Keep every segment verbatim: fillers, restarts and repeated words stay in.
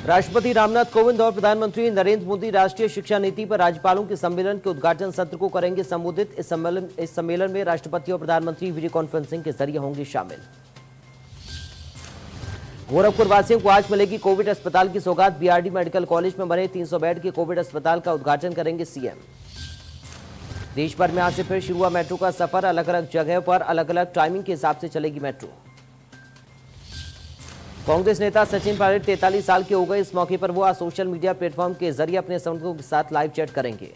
राष्ट्रपति रामनाथ कोविंद और प्रधानमंत्री नरेंद्र मोदी राष्ट्रीय शिक्षा नीति पर राज्यपालों के सम्मेलन के उद्घाटन सत्र को करेंगे संबोधित। इस सम्मेलन इस सम्मेलन में राष्ट्रपति और प्रधानमंत्री वीडियो कॉन्फ्रेंसिंग के जरिए होंगे शामिल। गोरखपुर वासियों को आज मिलेगी कोविड अस्पताल की सौगात। बीआरडी मेडिकल कॉलेज में बने तीन सौ बेड के कोविड अस्पताल का उद्घाटन करेंगे सीएम। देश भर में आज से फिर शुरू हुआ मेट्रो का सफर। अलग अलग जगह पर अलग अलग टाइमिंग के हिसाब से चलेगी मेट्रो। कांग्रेस नेता सचिन पायलट तैंतालीस साल के हो गए। इस मौके पर वो आज सोशल मीडिया प्लेटफॉर्म के जरिए अपने समर्थकों के साथ लाइव चैट करेंगे।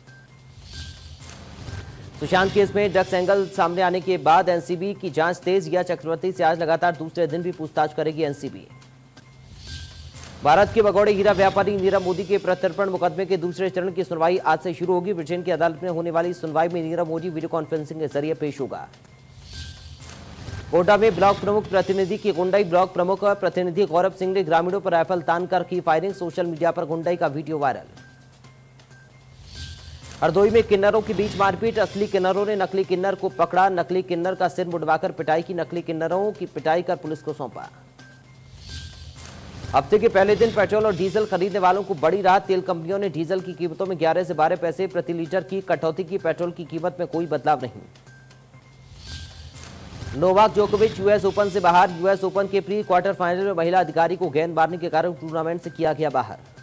सुशांत केस में ड्रग्स एंगल सामने आने के बाद एनसीबी की जांच तेज। रिया चक्रवर्ती से आज लगातार दूसरे दिन भी पूछताछ करेगी एनसीबी। भारत के भगौड़े हीरा व्यापारी नीरव मोदी के प्रत्यर्पण मुकदमे के दूसरे चरण की सुनवाई आज से शुरू होगी। ब्रिटेन की अदालत में होने वाली सुनवाई में नीरव मोदी वीडियो कॉन्फ्रेंसिंग के जरिए पेश होगा। कोटा में ब्लॉक प्रमुख प्रतिनिधि की गुंडाई। ब्लॉक प्रमुख प्रतिनिधि गौरव सिंह ने ग्रामीणों पर राइफल तानकर की फायरिंग। सोशल मीडिया पर गुंडाई का वीडियो वायरल। हरदोई में किन्नरों के बीच मारपीट। असली किन्नरों ने नकली किन्नर को पकड़ा। नकली किन्नर का सिर मुड़वाकर पिटाई की। नकली किन्नरों की पिटाई कर पुलिस को सौंपा। हफ्ते के पहले दिन पेट्रोल और डीजल खरीदने वालों को बड़ी राहत। तेल कंपनियों ने डीजल की कीमतों में ग्यारह से बारह पैसे प्रति लीटर की कटौती की। पेट्रोल की कीमत में कोई बदलाव नहीं। नोवाक जोकोविच यूएस ओपन से बाहर। यूएस ओपन के प्री क्वार्टर फाइनल में महिला अधिकारी को गेंद मारने के कारण टूर्नामेंट से किया गया बाहर।